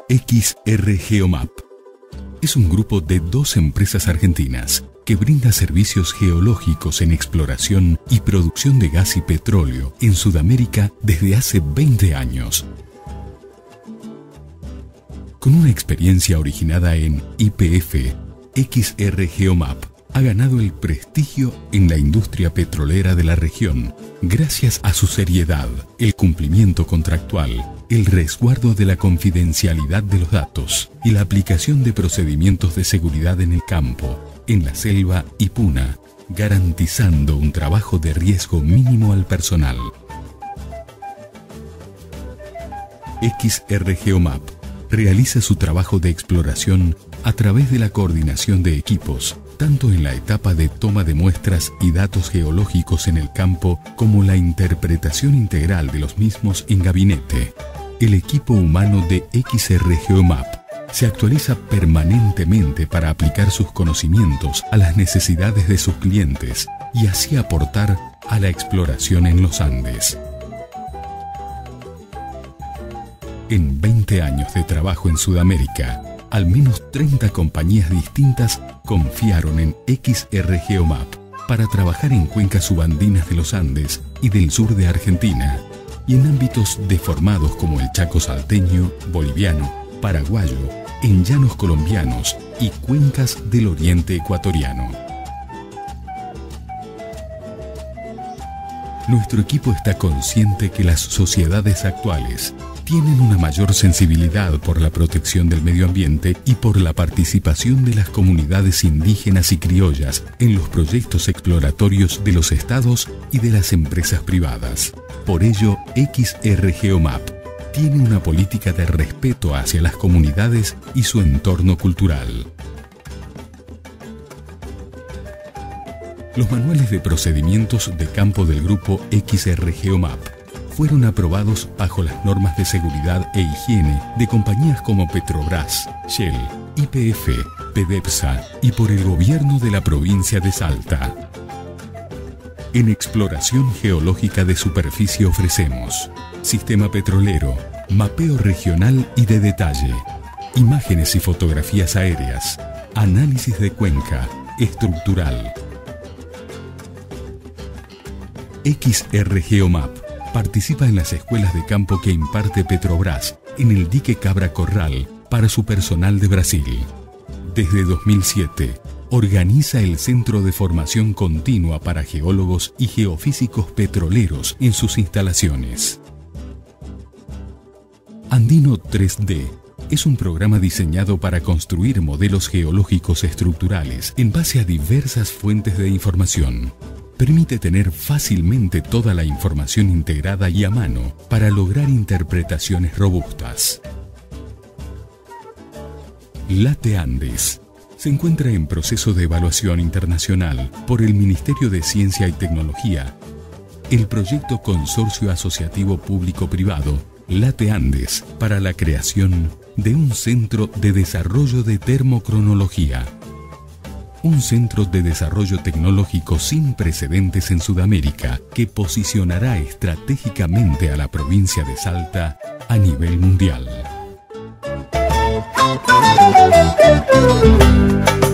XR Geomap es un grupo de 2 empresas argentinas que brinda servicios geológicos en exploración y producción de gas y petróleo en Sudamérica desde hace 20 años. Con una experiencia originada en YPF, XR Geomap ha ganado el prestigio en la industria petrolera de la región gracias a su seriedad, el cumplimiento contractual, el resguardo de la confidencialidad de los datos y la aplicación de procedimientos de seguridad en el campo, en la selva y puna, garantizando un trabajo de riesgo mínimo al personal. XR Geomap realiza su trabajo de exploración a través de la coordinación de equipos, tanto en la etapa de toma de muestras y datos geológicos en el campo como la interpretación integral de los mismos en gabinete. El equipo humano de XR Geomap se actualiza permanentemente para aplicar sus conocimientos a las necesidades de sus clientes y así aportar a la exploración en los Andes. En 20 años de trabajo en Sudamérica, al menos 30 compañías distintas confiaron en XR Geomap para trabajar en cuencas subandinas de los Andes y del sur de Argentina, y en ámbitos deformados como el Chaco salteño, boliviano, paraguayo, en llanos colombianos y cuencas del oriente ecuatoriano. Nuestro equipo está consciente que las sociedades actuales tienen una mayor sensibilidad por la protección del medio ambiente y por la participación de las comunidades indígenas y criollas en los proyectos exploratorios de los estados y de las empresas privadas. Por ello, XR Geomap tiene una política de respeto hacia las comunidades y su entorno cultural. Los manuales de procedimientos de campo del grupo XR Geomap fueron aprobados bajo las normas de seguridad e higiene de compañías como Petrobras, Shell, YPF, PDVSA y por el gobierno de la provincia de Salta. En exploración geológica de superficie ofrecemos sistema petrolero, mapeo regional y de detalle, imágenes y fotografías aéreas, análisis de cuenca, estructural. XR Geomap participa en las escuelas de campo que imparte Petrobras en el dique Cabra Corral para su personal de Brasil. Desde 2007, organiza el Centro de Formación Continua para Geólogos y Geofísicos Petroleros en sus instalaciones. Andino 3D es un programa diseñado para construir modelos geológicos estructurales en base a diversas fuentes de información. Permite tener fácilmente toda la información integrada y a mano para lograr interpretaciones robustas. LATE Andes se encuentra en proceso de evaluación internacional por el Ministerio de Ciencia y Tecnología. El proyecto Consorcio Asociativo Público-Privado LATE Andes para la creación de un centro de desarrollo de termocronología. Un centro de desarrollo tecnológico sin precedentes en Sudamérica que posicionará estratégicamente a la provincia de Salta a nivel mundial.